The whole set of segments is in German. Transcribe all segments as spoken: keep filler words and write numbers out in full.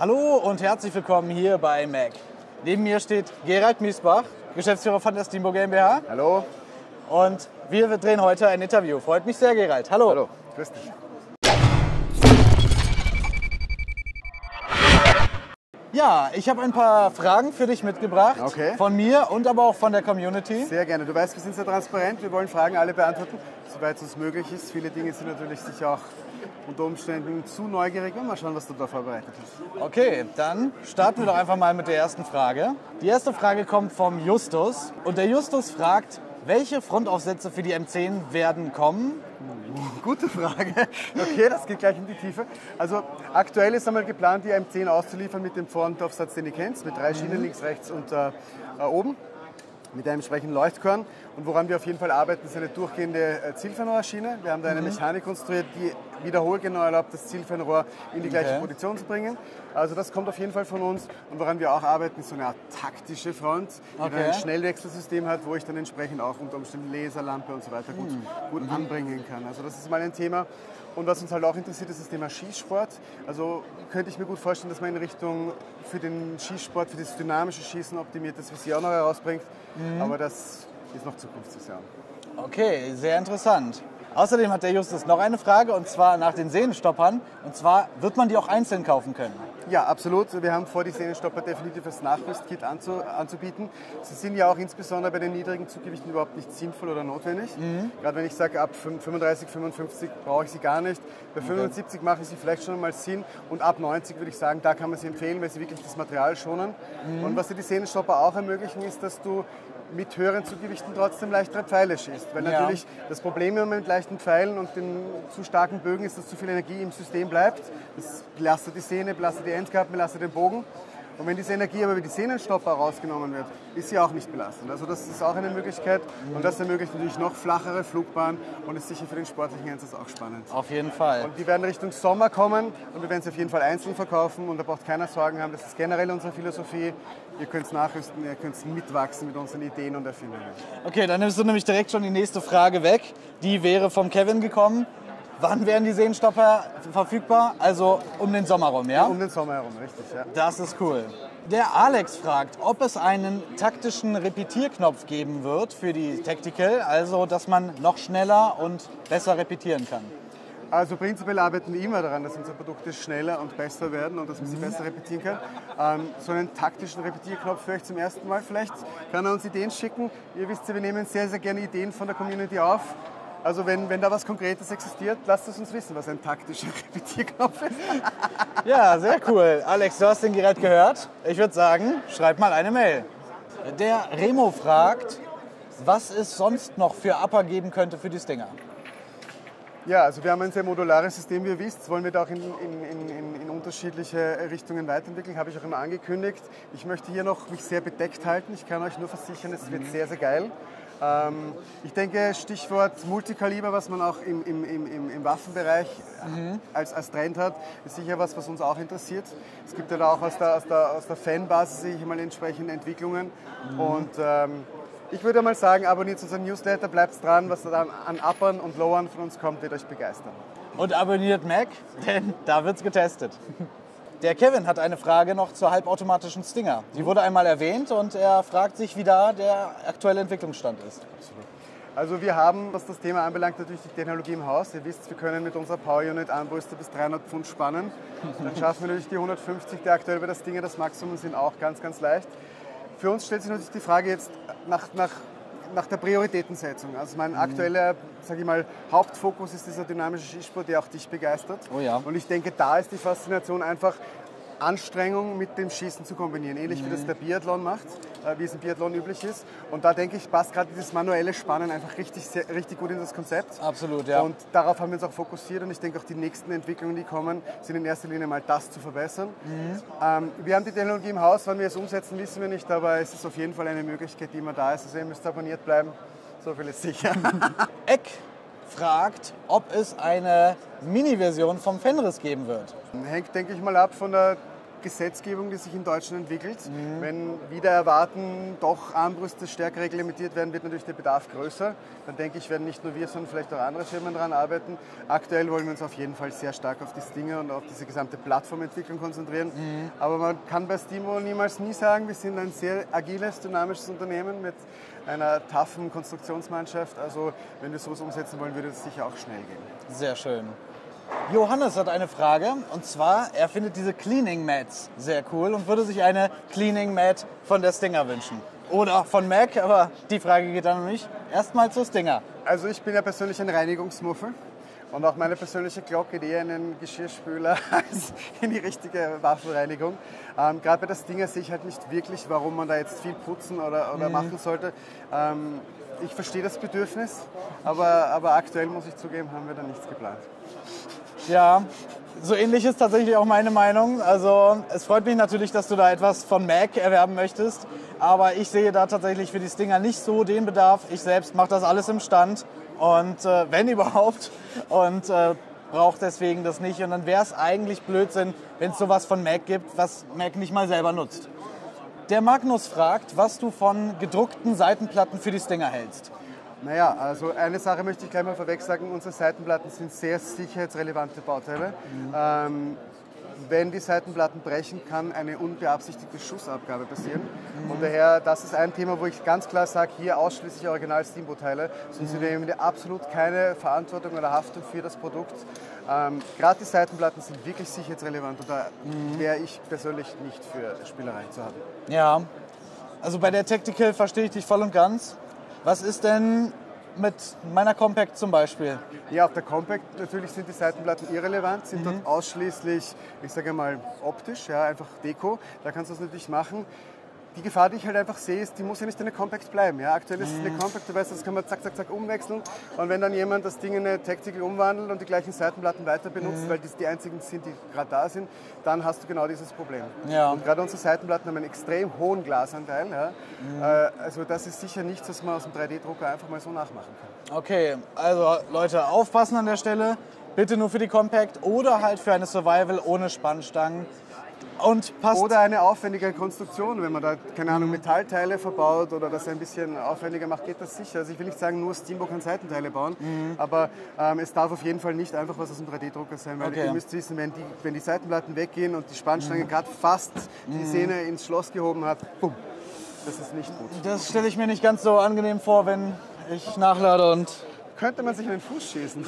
Hallo und herzlich willkommen hier bei M A C. Neben mir steht Gerald Miesbach, Geschäftsführer von der Steamboat GmbH. Hallo. Und wir drehen heute ein Interview. Freut mich sehr, Gerald. Hallo. Hallo, grüß dich. Ja, ich habe ein paar Fragen für dich mitgebracht. Okay. Von mir und aber auch von der Community. Sehr gerne. Du weißt, wir sind sehr transparent. Wir wollen Fragen alle beantworten, soweit es uns möglich ist. Viele Dinge sind natürlich sicher auch unter Umständen zu neugierig. Mal schauen, was du da vorbereitet hast. Okay, dann starten wir doch einfach mal mit der ersten Frage. Die erste Frage kommt vom Justus. Und der Justus fragt, welche Frontaufsätze für die M zehn werden kommen? Gute Frage. Okay, das geht gleich in die Tiefe. Also aktuell ist einmal geplant, die M zehn auszuliefern mit dem Frontaufsatz, den ihr kennt, mit drei Schienen, mhm. links, rechts und äh, oben, mit einem entsprechenden Leuchtkorn. Und woran wir auf jeden Fall arbeiten, ist eine durchgehende äh, Zielfernrohrschiene. Wir haben da eine mhm. Mechanik konstruiert, die wiederholgenau erlaubt, das Zielfernrohr in die gleiche Okay. Position zu bringen. Also das kommt auf jeden Fall von uns. Und woran wir auch arbeiten, ist so eine Art taktische Front, die Okay. dann ein Schnellwechselsystem hat, wo ich dann entsprechend auch unter Umständen Laserlampe und so weiter gut, mhm. gut anbringen kann. Also das ist mal ein Thema. Und was uns halt auch interessiert, ist das Thema Schießsport. Also könnte ich mir gut vorstellen, dass man in Richtung für den Schießsport, für das dynamische Schießen optimiert das Visier auch noch herausbringt. Mhm. Aber das ist noch Zukunftsvision. Okay, sehr interessant. Außerdem hat der Justus noch eine Frage, und zwar nach den Sehnenstoppern. Und zwar, wird man die auch einzeln kaufen können? Ja, absolut. Wir haben vor, die Sehnenstopper definitiv als Nachrüstkit anzu, anzubieten. Sie sind ja auch insbesondere bei den niedrigen Zuggewichten überhaupt nicht sinnvoll oder notwendig. Mhm. Gerade wenn ich sage, ab fünfunddreißig, fünfundfünfzig brauche ich sie gar nicht. Bei okay. fünfundsiebzig mache ich sie vielleicht schon mal Sinn. Und ab neunzig würde ich sagen, da kann man sie empfehlen, weil sie wirklich das Material schonen. Mhm. Und was dir die Sehnenstopper auch ermöglichen, ist, dass du mit höheren Zuggewichten trotzdem leichtere Pfeile schießt. Weil ja. natürlich das Problem immer mit leichten Pfeilen und den zu starken Bögen ist, dass zu viel Energie im System bleibt. Das belastet die Sehne, belastet die Endkappen, belastet den Bogen. Und wenn diese Energie aber über die Sehnenstopper rausgenommen wird, ist sie auch nicht belastend. Also das ist auch eine Möglichkeit und das ermöglicht natürlich noch flachere Flugbahnen und ist sicher für den sportlichen Einsatz auch spannend. Auf jeden Fall. Und die werden Richtung Sommer kommen und wir werden sie auf jeden Fall einzeln verkaufen und da braucht keiner Sorgen haben. Das ist generell unsere Philosophie. Ihr könnt es nachrüsten, ihr könnt mitwachsen mit unseren Ideen und Erfindungen. Okay, dann nimmst du nämlich direkt schon die nächste Frage weg. Die wäre vom Kevin gekommen. Wann werden die Sehnenstopper verfügbar? Also um den Sommer rum, ja? Um den Sommer herum, richtig, ja. Das ist cool. Der Alex fragt, ob es einen taktischen Repetierknopf geben wird für die Tactical, also dass man noch schneller und besser repetieren kann. Also prinzipiell arbeiten wir immer daran, dass unsere Produkte schneller und besser werden und dass man sie mhm. besser repetieren kann. Ähm, so einen taktischen Repetierknopf für euch zum ersten Mal. Vielleicht kann er uns Ideen schicken. Ihr wisst ja, wir nehmen sehr, sehr gerne Ideen von der Community auf. Also wenn, wenn da was Konkretes existiert, lasst es uns wissen, was ein taktischer Repetierknopf ist. Ja, sehr cool. Alex, du hast den Gerät gehört. Ich würde sagen, schreib mal eine Mail. Der Remo fragt, was es sonst noch für Upper geben könnte für die Stinger. Ja, also wir haben ein sehr modulares System, wie ihr wisst. Das wollen wir da auch in, in, in, in unterschiedliche Richtungen weiterentwickeln, habe ich auch immer angekündigt. Ich möchte hier noch mich sehr bedeckt halten. Ich kann euch nur versichern, es wird sehr, sehr geil. Ähm, ich denke, Stichwort Multikaliber, was man auch im, im, im, im Waffenbereich mhm. als, als Trend hat, ist sicher was, was uns auch interessiert. Es gibt ja da auch aus der, aus der, aus der Fanbasis, sehe ich mal, entsprechende Entwicklungen. Mhm. Und ähm, ich würde mal sagen, abonniert unseren Newsletter, bleibt dran, was da an Uppern und Lowern von uns kommt, wird euch begeistern. Und abonniert M A C, denn da wird's getestet. Der Kevin hat eine Frage noch zur halbautomatischen Stinger. Die wurde einmal erwähnt und er fragt sich, wie da der aktuelle Entwicklungsstand ist. Also wir haben, was das Thema anbelangt, natürlich die Technologie im Haus. Ihr wisst, wir können mit unserer Power Unit Armbrüste bis dreihundert Pfund spannen. Dann schaffen wir natürlich die hundertfünfzig, die aktuell bei der Stinger das Maximum sind, auch ganz, ganz leicht. Für uns stellt sich natürlich die Frage jetzt nach, nach, nach der Prioritätensetzung. Also mein aktueller, sage ich mal, Hauptfokus ist dieser dynamische Skisport, der auch dich begeistert. Oh ja. Und ich denke, da ist die Faszination einfach, Anstrengung mit dem Schießen zu kombinieren. Ähnlich mhm. wie das der Biathlon macht, äh, wie es im Biathlon üblich ist. Und da denke ich, passt gerade dieses manuelle Spannen einfach richtig, sehr, richtig gut in das Konzept. Absolut, ja. Und darauf haben wir uns auch fokussiert. Und ich denke, auch die nächsten Entwicklungen, die kommen, sind in erster Linie mal das zu verbessern. Mhm. Ähm, wir haben die Technologie im Haus. Wann wir es umsetzen, wissen wir nicht. Aber es ist auf jeden Fall eine Möglichkeit, die immer da ist. Also ihr müsst abonniert bleiben. So viel ist sicher. Eck fragt, ob es eine Mini-Version vom Fenris geben wird. Hängt, denke ich mal, ab von der Gesetzgebung, die sich in Deutschland entwickelt. Mhm. Wenn wieder erwarten, doch Armbrüste stärker reglementiert werden, wird natürlich der Bedarf größer. Dann denke ich, werden nicht nur wir, sondern vielleicht auch andere Firmen daran arbeiten. Aktuell wollen wir uns auf jeden Fall sehr stark auf die Stinger und auf diese gesamte Plattformentwicklung konzentrieren. Mhm. Aber man kann bei Steambo niemals nie sagen, wir sind ein sehr agiles, dynamisches Unternehmen mit einer toughen Konstruktionsmannschaft. Also wenn wir sowas umsetzen wollen, würde es sicher auch schnell gehen. Sehr schön. Johannes hat eine Frage, und zwar, er findet diese Cleaning Mats sehr cool und würde sich eine Cleaning Mat von der Stinger wünschen. Oder von Mac, aber die Frage geht dann an mich. Erstmal zur Stinger. Also ich bin ja persönlich ein Reinigungsmuffel und auch meine persönliche Glocke geht eher in den Geschirrspüler als in die richtige Waffenreinigung. Ähm, Gerade bei der Stinger sehe ich halt nicht wirklich, warum man da jetzt viel putzen oder, oder mhm. machen sollte. Ähm, ich verstehe das Bedürfnis, aber, aber aktuell muss ich zugeben, haben wir da nichts geplant. Ja, so ähnlich ist tatsächlich auch meine Meinung. Also es freut mich natürlich, dass du da etwas von Mac erwerben möchtest, aber ich sehe da tatsächlich für die Stinger nicht so den Bedarf. Ich selbst mache das alles im Stand und äh, wenn überhaupt und äh, brauche deswegen das nicht. Und dann wäre es eigentlich Blödsinn, wenn es sowas von Mac gibt, was Mac nicht mal selber nutzt. Der Magnus fragt, was du von gedruckten Seitenplatten für die Stinger hältst. Naja, also eine Sache möchte ich gleich mal vorweg sagen, unsere Seitenplatten sind sehr sicherheitsrelevante Bauteile. Mhm. Ähm, wenn die Seitenplatten brechen, kann eine unbeabsichtigte Schussabgabe passieren. Mhm. Und daher, das ist ein Thema, wo ich ganz klar sage, hier ausschließlich Original-Steamboat-Teile, sonst mhm. übernehmen wir absolut keine Verantwortung oder Haftung für das Produkt. Ähm, Gerade die Seitenplatten sind wirklich sicherheitsrelevant und da mhm. wäre ich persönlich nicht für Spielereien zu haben. Ja, also bei der Tactical verstehe ich dich voll und ganz. Was ist denn mit meiner Compact zum Beispiel? Ja, auf der Compact natürlich sind die Seitenplatten irrelevant, sind mhm. dort ausschließlich, ich sage mal, optisch, ja, einfach Deko. Da kannst du das natürlich machen. Die Gefahr, die ich halt einfach sehe, ist, die muss ja nicht eine Compact bleiben. Ja, aktuell ist es eine Compact, du weißt, das kann man zack, zack, zack umwechseln. Und wenn dann jemand das Ding in eine Tactical umwandelt und die gleichen Seitenplatten weiter benutzt, mhm. weil das die einzigen sind, die gerade da sind, dann hast du genau dieses Problem. Ja. Und gerade unsere Seitenplatten haben einen extrem hohen Glasanteil. Ja. Mhm. Äh, also das ist sicher nichts, was man aus dem drei D Drucker einfach mal so nachmachen kann. Okay, also Leute, aufpassen an der Stelle. Bitte nur für die Compact oder halt für eine Survival ohne Spannstangen. Und passt. Oder eine aufwendige Konstruktion, wenn man da, keine Ahnung, Metallteile verbaut oder das ein bisschen aufwendiger macht, geht das sicher. Also ich will nicht sagen, nur Steambo kann Seitenteile bauen, mhm. aber ähm, es darf auf jeden Fall nicht einfach was aus dem drei D Drucker sein, weil okay. ihr müsst wissen, wenn die, wenn die Seitenplatten weggehen und die Spannstange mhm. gerade fast die mhm. Sehne ins Schloss gehoben hat, bumm, das ist nicht gut. Das stelle ich mir nicht ganz so angenehm vor, wenn ich nachlade und... Könnte man sich in den Fuß schießen.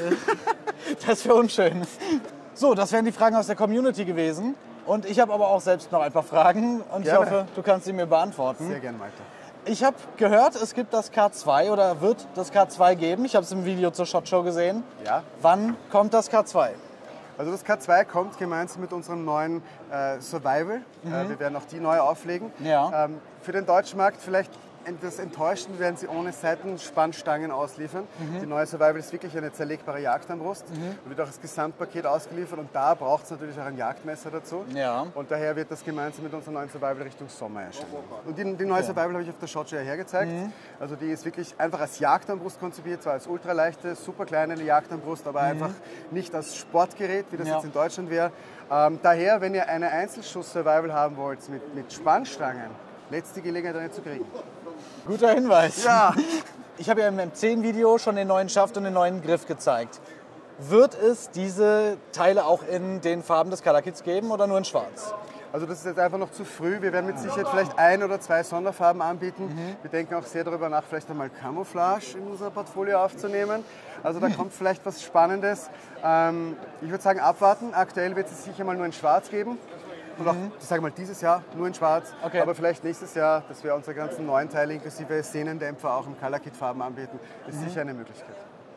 Das wäre unschön. So, das wären die Fragen aus der Community gewesen. Und ich habe aber auch selbst noch ein paar Fragen und gerne. Ich hoffe, du kannst sie mir beantworten. Sehr gerne, Malte. Ich habe gehört, es gibt das K zwei oder wird das K zwei geben. Ich habe es im Video zur SHOT Show gesehen. Ja. Wann kommt das K zwei? Also das K zwei kommt gemeinsam mit unserem neuen äh, Survival. Mhm. Äh, wir werden auch die neu auflegen. Ja. Ähm, für den deutschen Markt vielleicht das Enttäuschen, werden sie ohne Seitenspannstangen ausliefern. Mhm. Die neue Survival ist wirklich eine zerlegbare Jagdarmbrust mhm. und wird auch als Gesamtpaket ausgeliefert und da braucht es natürlich auch ein Jagdmesser dazu. Ja. Und daher wird das gemeinsam mit unserer neuen Survival Richtung Sommer erscheinen. Und die, die neue ja. Survival habe ich auf der SHOT Show hergezeigt. Mhm. Also die ist wirklich einfach als Jagdarmbrust konzipiert, zwar als ultraleichte, super kleine Jagdarmbrust, aber mhm. einfach nicht als Sportgerät, wie das ja. jetzt in Deutschland wäre. Ähm, daher, wenn ihr eine Einzelschuss-Survival haben wollt mit, mit Spannstangen, letzte Gelegenheit eine zu kriegen. Guter Hinweis. Ja. Ich habe ja im M zehn Video schon den neuen Schaft und den neuen Griff gezeigt. Wird es diese Teile auch in den Farben des Color Kits geben oder nur in schwarz? Also das ist jetzt einfach noch zu früh. Wir werden mit Sicherheit vielleicht ein oder zwei Sonderfarben anbieten. Mhm. Wir denken auch sehr darüber nach, vielleicht einmal Camouflage in unser Portfolio aufzunehmen. Also da kommt vielleicht was Spannendes. Ähm, ich würde sagen, abwarten. Aktuell wird es sicher mal nur in schwarz geben. Und auch, ich sage mal, dieses Jahr nur in schwarz, okay. aber vielleicht nächstes Jahr, dass wir unsere ganzen neuen Teile inklusive Szenendämpfer auch im Color Kit Farben anbieten, ist mhm. sicher eine Möglichkeit.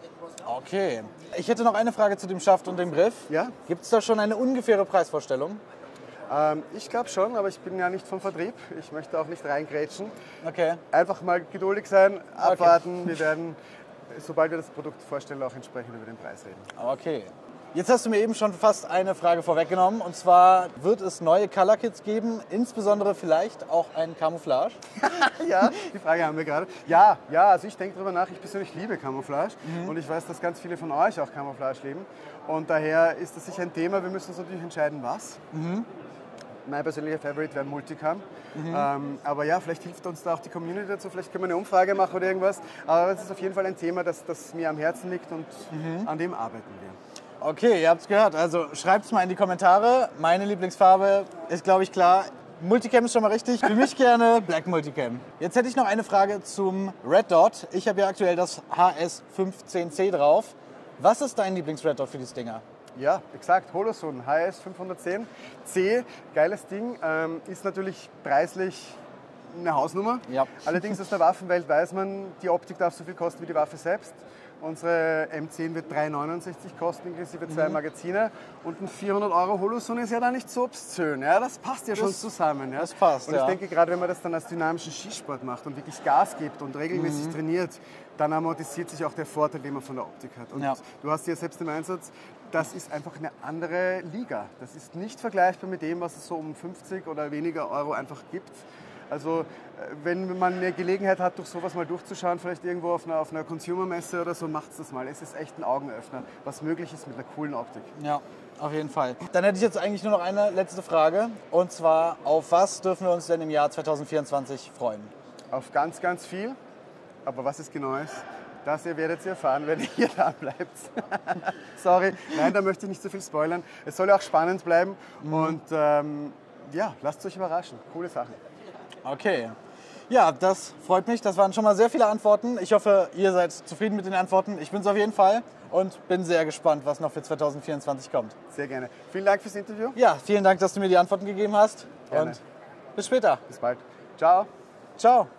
Okay. Ich hätte noch eine Frage zu dem Schaft und dem Griff. Ja? Gibt es da schon eine ungefähre Preisvorstellung? Ähm, ich glaube schon, aber ich bin ja nicht vom Vertrieb. Ich möchte auch nicht reingrätschen. Okay. Einfach mal geduldig sein, abwarten. Okay. Wir werden, sobald wir das Produkt vorstellen, auch entsprechend über den Preis reden. Okay. Jetzt hast du mir eben schon fast eine Frage vorweggenommen. Und zwar, wird es neue Color Kits geben, insbesondere vielleicht auch ein Camouflage? Ja, die Frage haben wir gerade. Ja, ja, also ich denke darüber nach. Ich persönlich liebe Camouflage mhm. und ich weiß, dass ganz viele von euch auch Camouflage lieben. Und daher ist das sicher ein Thema. Wir müssen uns natürlich entscheiden, was. Mhm. mein persönlicher Favorite wäre Multicam. Mhm. Ähm, aber ja, vielleicht hilft uns da auch die Community dazu, vielleicht können wir eine Umfrage machen oder irgendwas. Aber es ist auf jeden Fall ein Thema, das, das mir am Herzen liegt und mhm. an dem arbeiten wir. Okay, ihr habt es gehört. Also schreibt es mal in die Kommentare. Meine Lieblingsfarbe ist, glaube ich, klar. Multicam ist schon mal richtig. Für mich gerne Black Multicam. Jetzt hätte ich noch eine Frage zum Red Dot. Ich habe ja aktuell das H S fünfzehn C drauf. Was ist dein Lieblings-Red Dot für die Stinger? Ja, exakt. Holosun H S fünfhundertzehn C, geiles Ding. Ähm, ist natürlich preislich eine Hausnummer. Ja. Allerdings aus der Waffenwelt weiß man, die Optik darf so viel kosten wie die Waffe selbst. Unsere M zehn wird drei neunundsechzig kosten, inklusive zwei mhm. Magazine. Und ein vierhundert Euro Holosun ist ja da nicht so obszön. Ja? Das passt ja schon das, zusammen. Ja? Das passt, Und ich ja. denke, gerade wenn man das dann als dynamischen Skisport macht und wirklich Gas gibt und regelmäßig mhm. trainiert, dann amortisiert sich auch der Vorteil, den man von der Optik hat. Und ja. du hast ja selbst im Einsatz, das ist einfach eine andere Liga. Das ist nicht vergleichbar mit dem, was es so um fünfzig oder weniger Euro einfach gibt. Also wenn man eine Gelegenheit hat, durch sowas mal durchzuschauen, vielleicht irgendwo auf einer, auf einer Consumer-Messe oder so, macht es das mal. Es ist echt ein Augenöffner, was möglich ist mit einer coolen Optik. Ja, auf jeden Fall. Dann hätte ich jetzt eigentlich nur noch eine letzte Frage. Und zwar, auf was dürfen wir uns denn im Jahr zweitausendvierundzwanzig freuen? Auf ganz, ganz viel. Aber was es genau ist, das ihr werdet ihr erfahren, wenn ihr hier da bleibt. Sorry, nein, da möchte ich nicht so viel spoilern. Es soll ja auch spannend bleiben. Mhm. Und ähm, ja, lasst euch überraschen. Coole Sachen. Okay. Ja, das freut mich. Das waren schon mal sehr viele Antworten. Ich hoffe, ihr seid zufrieden mit den Antworten. Ich bin es auf jeden Fall und bin sehr gespannt, was noch für zweitausendvierundzwanzig kommt. Sehr gerne. Vielen Dank fürs Interview. Ja, vielen Dank, dass du mir die Antworten gegeben hast. Gerne. Und bis später. Bis bald. Ciao. Ciao.